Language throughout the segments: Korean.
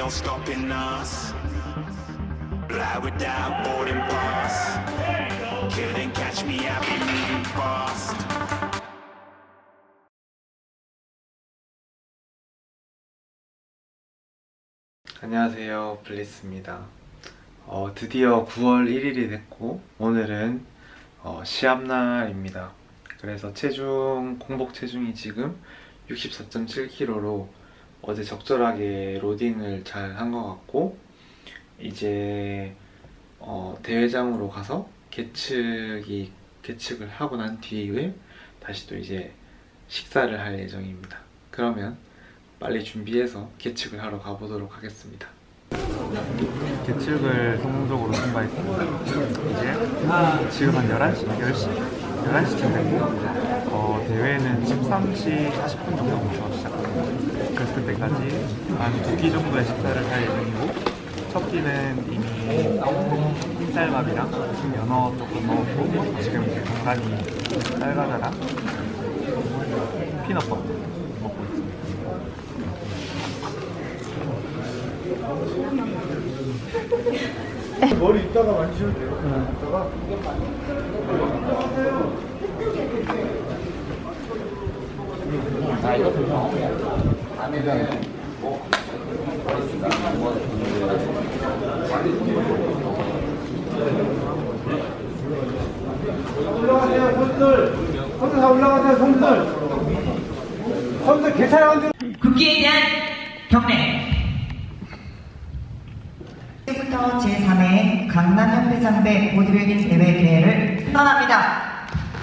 no stopping us. Fly without boarding pass. Couldn't catch me, I've been moving fast. 안녕하세요, 블리스입니다. 드디어 9월 1일이 됐고 오늘은 시합날입니다. 그래서 공복 체중이 지금 64.7kg로 어제 적절하게 로딩을 잘 한 것 같고, 이제 대회장으로 가서 계측을 하고 난 뒤에 다시 또 이제 식사를 할 예정입니다. 그러면 빨리 준비해서 계측을 하러 가보도록 하겠습니다. 계측을 성공적으로 통과했습니다. 이제 지금 한 11시쯤 됐고, 대회는 13시 40분 정도부터 시작합니다. 그래서 그때까지 한 2끼 정도의 식사를 할 예정이고, 첫 끼는 이미 흰쌀밥이랑 연어 조금 먹었고, 지금 이제 간간히 쌀과자랑 피넛버터 먹고 있습니다. 머리 이따가 만지셔도 돼요. 이따가. 아, 이거 보면 안에는 올라가세요, 손들. 손들 다 올라가세요, 손들. 손들 괜찮아요. 굽기에 대한 경례. 부터 제3회 강남현대장배 보디빌딩 대회 대회를 선언합니다.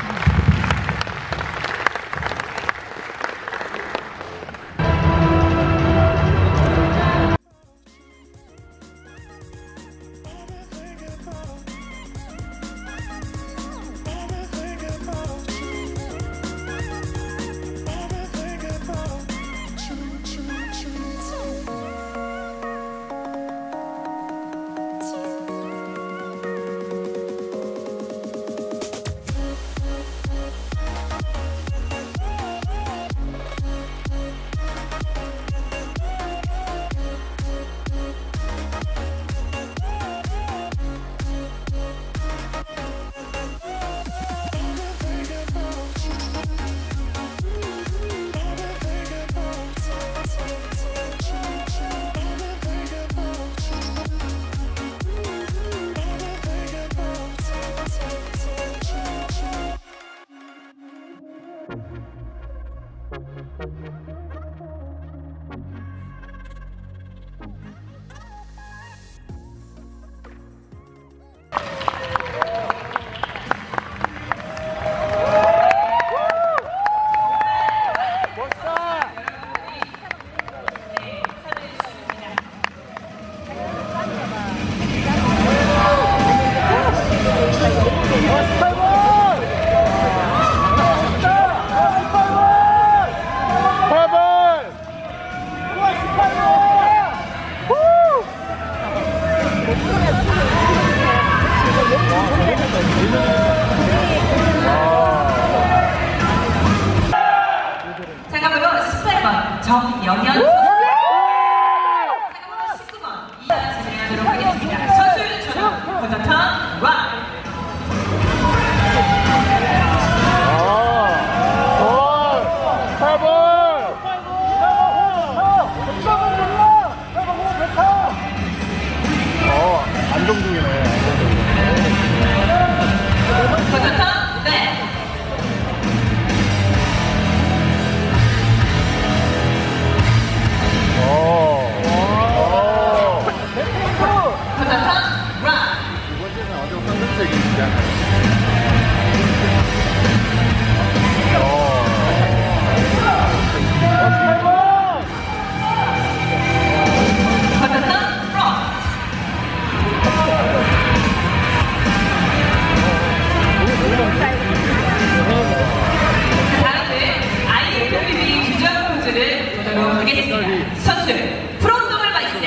상암으로 18번 정영현 선수, 상암으로 19번 이하나 진행하도록 하겠습니다. 선수 전원 포토턴 와. 안정중이네. 포토턴 네. 포토턴 와. 두 번째는 어제 황금색이 있잖아요. 선수 프론동을 바이셉.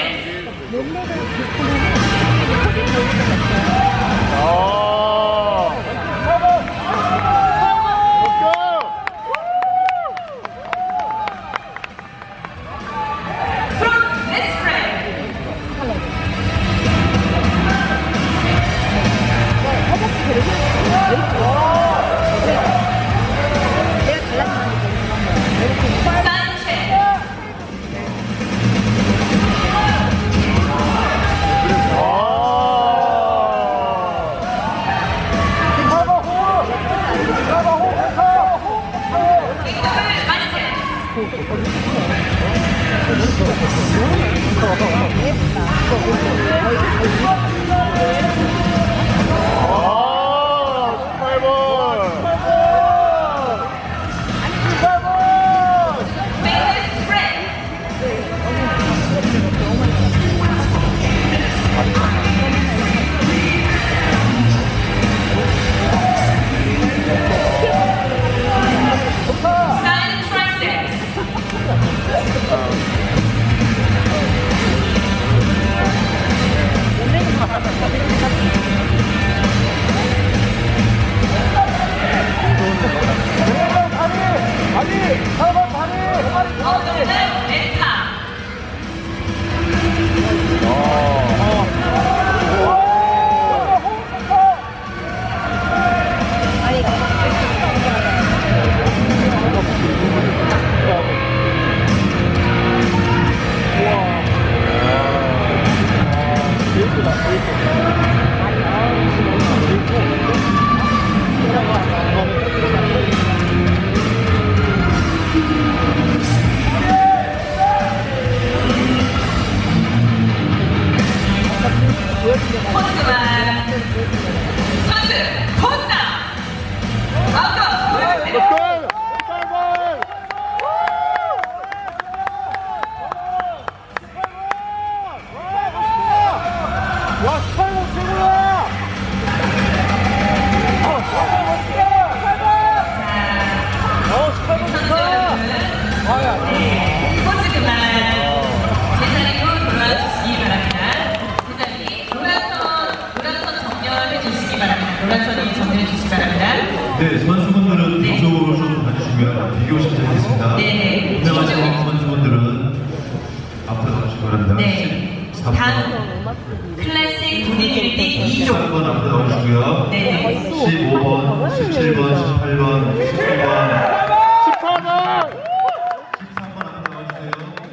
노란선이 정리해 주시기 바랍니다. 네, 선수분들은 뒤쪽으로 좀 봐주시면 비교 시작하겠습니다. 네. 운명하시는 선수분들은 앞으로 나오시기 바랍니다. 네. 단 클래식 보디빌딩 2조. 13번 앞으로 나오시고요. 네. 15번, 17번, 18번, 19번. 13번 앞으로 나오시세요.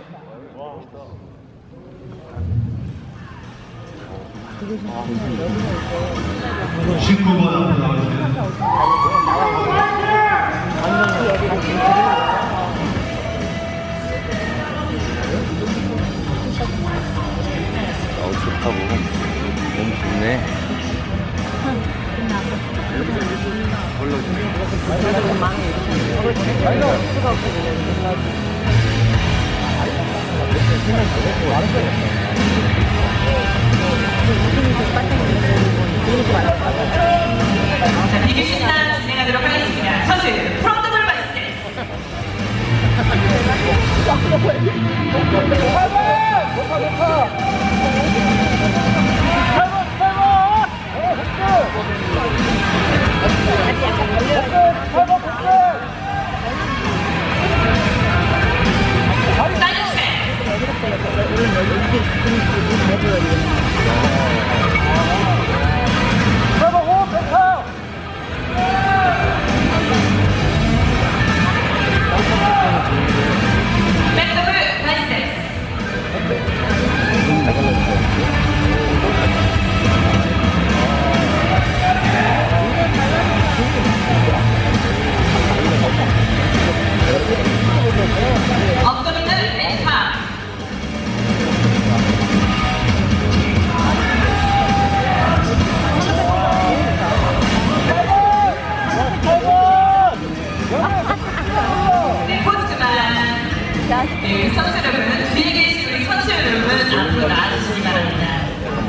19번 앞으로 나오시면 좋다고. 너무 좋네. 자, 비교 심판 진행하도록 하겠습니다. 선수 프론트볼 바이스텝. 백더블 바이스텝. 업도미널 렌파. 네, 포즈만. 네, 선수 여러분, 뒤에 계신 우리 선수 여러분 앞으로 나와주시기 바랍니다.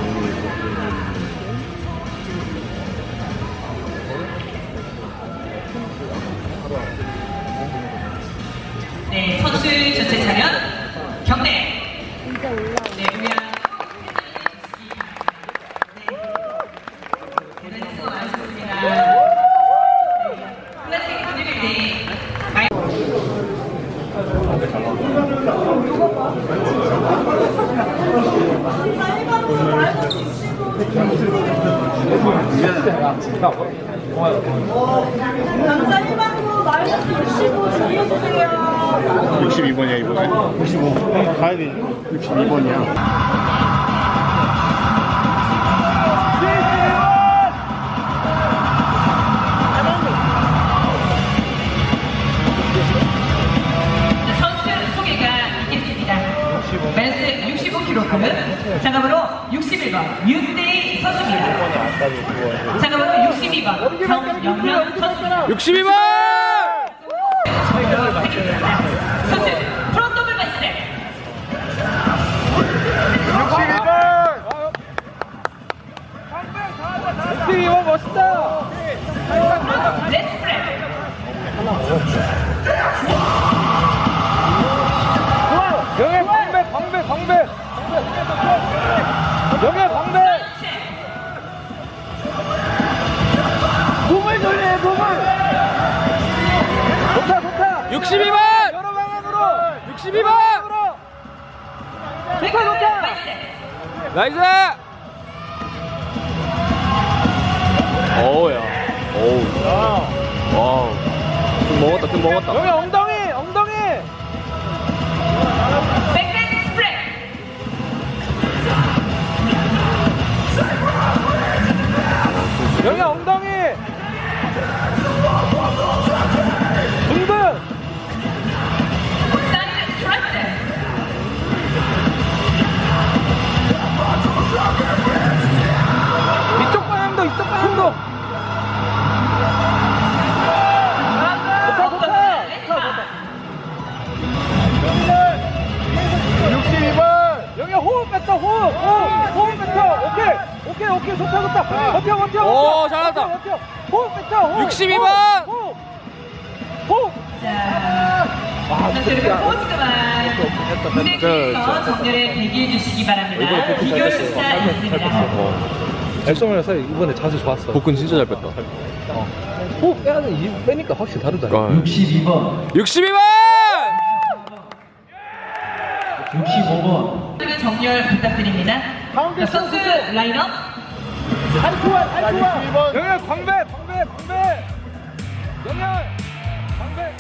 네, 선수 전체 차렷 경례. 네, 우양. 네, 수고 많으셨습니다. 클래식 보디빌딩. 남자 1반으로 마이너스 65 줄여주세요. 62번이야 이번에. 65. 가야 돼. 62번이야. 선수 소개가 있겠습니다. 맨스 65kg, 장갑으로 61번 윤대희 선수입니다. 장갑으로 62번 정영현 선수. 62번! 선수 프론트볼 바이스텝. 62번 멋있다. 레스 프랩. 영예 방배. 영예 방배. 몸을 돌려 몸을. 좋다. 62번! 여러 방향으로. 62번! 좋다. 바이스텝. 나이스! 어우야. 어우. 와우. 좀 먹었다. 영예 엉덩이. 백백 프랩. 영예 엉덩이. 둥근. 사이드 트러스트. 이쪽 방향도. 좋다. 62번. 영예 호흡 뱉어. 호흡 뱉어. 오케이. 좋다. 버텨. 오, 잘한다. 버텨. 호흡 뱉어. 62번! 호흡. 자, 선수 여러분 포즈만 무대 뒤에서 정렬에 대기해 주시기 바랍니다. 비교 심사 있습니다. 엑소맨에서 이번에 자세 좋았어. 복근 진짜 잘 뺐다. 호흡 빼니까 확실히 다르다. 62번, 62번! 65번, 정렬 부탁드립니다. 자, 선수 라인업. 영열 광배. 영열 광배.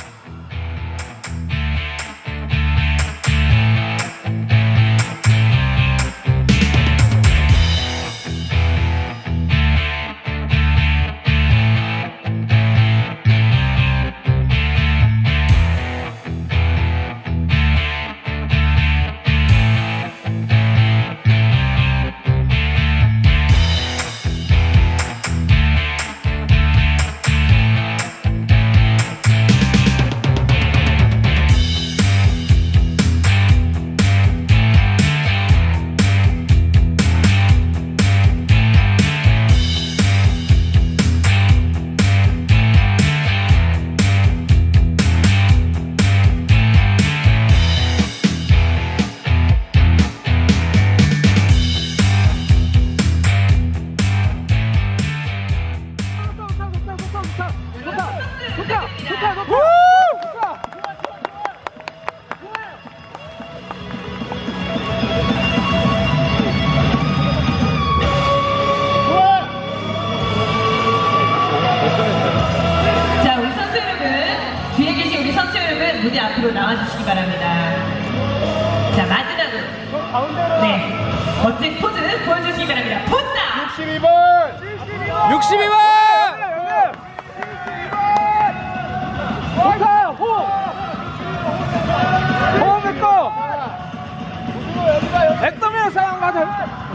자, 우리 선수 여러분, 뒤에 계신 우리 선수 여러분 무대 앞으로 나와주시기 바랍니다. 자, 마지막으로 네, 멋진 포즈 보여주시기 바랍니다. 본다! 62번! 좋다. 호흡 냈고. 액더미어 사양 맞아.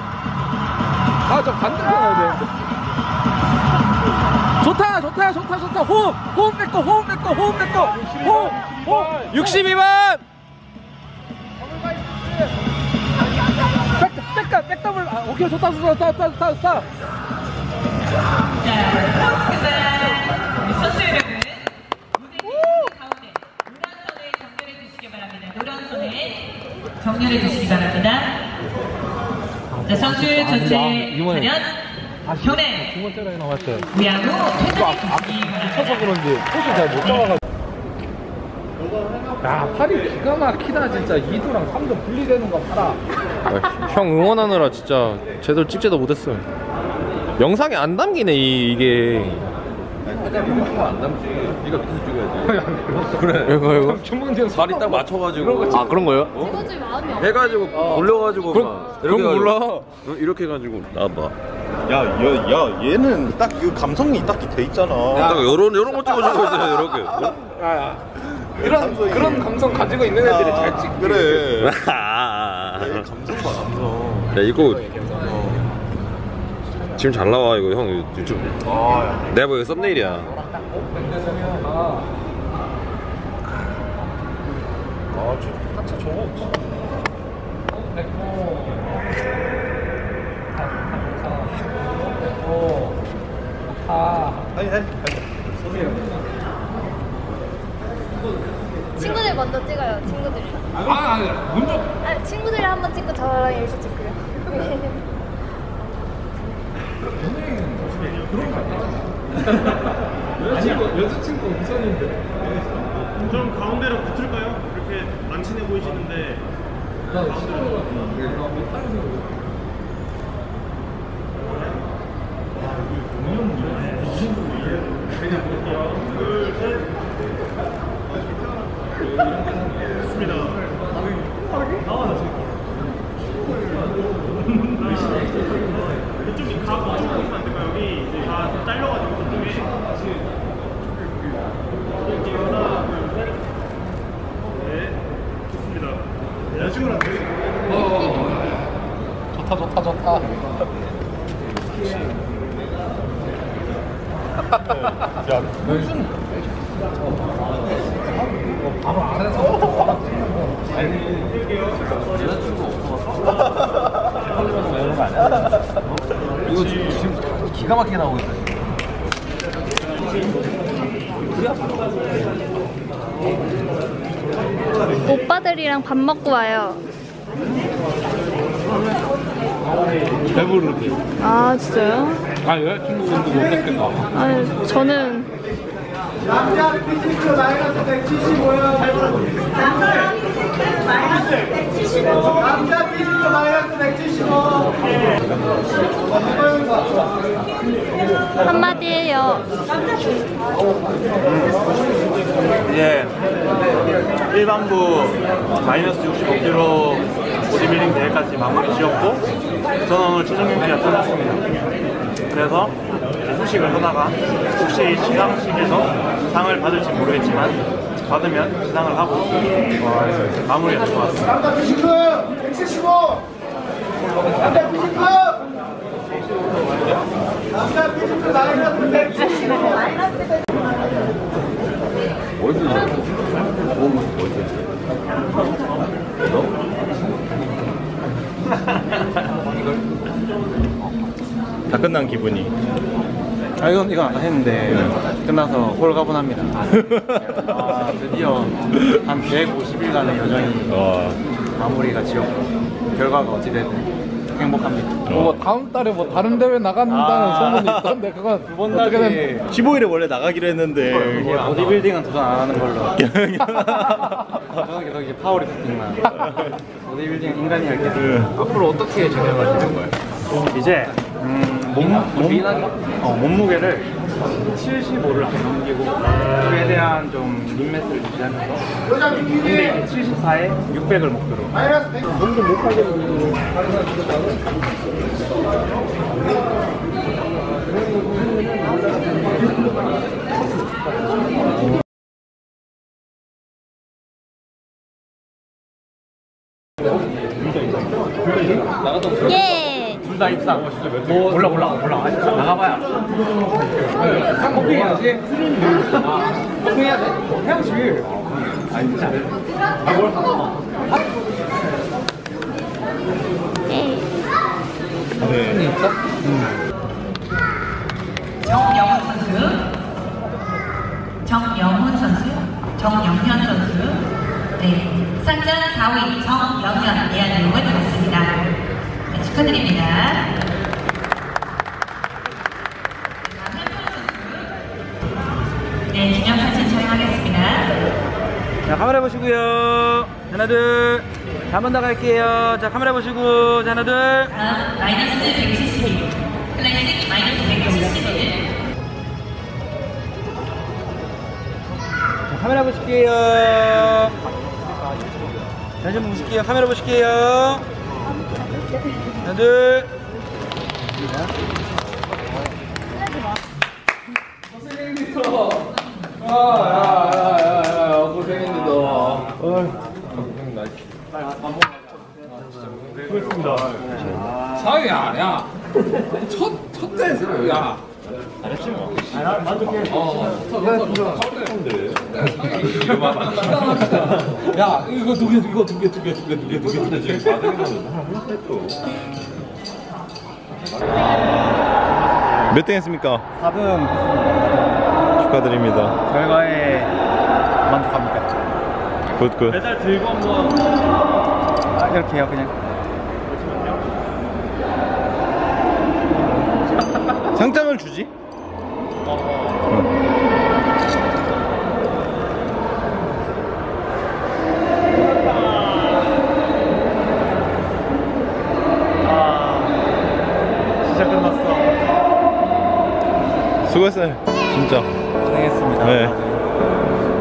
저 반대로 가야 돼. 좋다. 호흡 냈고. 호흡. 62번! 백더블. 오케이, 좋다. 자, 포스가 우리 선수 여러분 무대 가운데 노란선에 정렬해 주시기 바랍니다. 노란선에 정렬해 주시기 바랍니다. 자, 선수 전체 차렷 교내 두 번째 라인 나왔어요. 우양우 퇴장해 주시기 바랍니다. 그런지 포즈 잘 못 잡아가지고. 야, 팔이 기가 막히다 진짜. 2도랑 3도 분리되는 거 봐라. 형 응원하느라 진짜 제대로 찍지도 못했어요. 영상에 안 담기네 이게. 안 남지. 네가 누구 찍어야지. 그래. 이거. 주문지에서 자리 딱 맞춰가지고 아 그런 거예요? 찍어줄 마음이 없어. 해가지고 올려가지고 그럼 몰라. 이렇게 해가지고 나봐. 야 얘는 딱 그 감성이 딱 돼 있잖아. 딱 요런 거 찍어주고 있어요. 이렇게. 그런 감성 가지고 있는 애들이 잘 찍지. 그래. 감성 봐 감성. 야 이거 지금 잘 나와 이거 형 유튜브. 내가 보기엔 썸네일이야. 하차 저거. 친구들 먼저 찍어요. 친구들이랑. 먼저. 아니, 친구들이랑 한번 찍고 저랑 이렇게 찍고요. 여자친구 우선인데. 좀 가운데로 붙을까요? 이렇게 만취해 보이시는데. 이쪽이 가고 이쪽이 안 될까요? 여기 이제 다 잘려가지고 그쪽에. 하나, 둘, 셋. 네, 좋습니다. 여자친구랑 좋다. 야, 무슨 바로 안에서 이거 지금 기가 막히게 나오고 있어. 오빠들이랑 밥 먹고 와요. 배부르게. 아 진짜요? 아 여자친구분도 못 먹겠다. 아 저는 남자 피지크 마이너스 175요. 남자 피지크 마이너스 175. 한마디 해요. 이제 일반부 마이너스 65kg 보디빌딩 대회까지 마무리 지었고 저는 오늘 최종 경기가 끝났습니다. 그래서 이제 휴식을 하다가 혹시 시상식에서 상을 받을지 모르겠지만 받으면 시상을 하고 마무리가 될 것 같습니다. 남자 피지크 175. 남자 피지크. 남자 피지크 마이너스 175. 다 끝난 기분이. 아 이건 아까 했는데 끝나서 홀가분합니다. 아 드디어 한 150일간의 여정이 마무리가 지었고 결과가 어찌됐든 행복합니다. 뭐 다음 달에 뭐 다른 대회 나간다는 소문이 있던데 그건 어떻게 된? 15일에 원래 나가기로 했는데 보디빌딩은 도전 안 하는 걸로. 저는 계속 이제 파워리프팅만. 보디빌딩 인간이 할 게. 앞으로 어떻게 진행을 되는 거예요? 이제 몸무게를 75를 안 넘기고 그에 대한 좀 림맷을 유지하면서 근데 이제 74에 600을 목표로 너무 못 가겠는데. 예. 둘 다 입상. 몰라. 아직 나가봐야. 커피해야지. 커피해야 돼. 해야지. 아 진짜. 예. 정영훈 선수, 정영현 선수, 네, 상장 4위 정영현 대한민국을 받았습니다. 네, 축하드립니다. 네, 기념사진 촬영하겠습니다. 자, 카메라 보시고요. 하나, 둘. 한 번 더 갈게요. 자, 카메라 보시고. 자, 하나, 둘. 다음 마이너스 171, 클래식 마이너스 171. 자, 카메라 보실게요. 다시 한번 보실게요. 카메라 보실게요. 하나, 둘. 야야야야 고생했는데. 상이야, 야. 첫 대에서, 야. 잘했지 뭐. 야, 이거 두 개. 몇 등 했습니까? 4등 했습니다. 축하드립니다. 결과에 만족합니까? 굿. 메달 들고 한번 이렇게 해요 그냥. 상장을 주지? 진짜 끝났어. 수고했어요. 진짜. 고생했습니다. 네.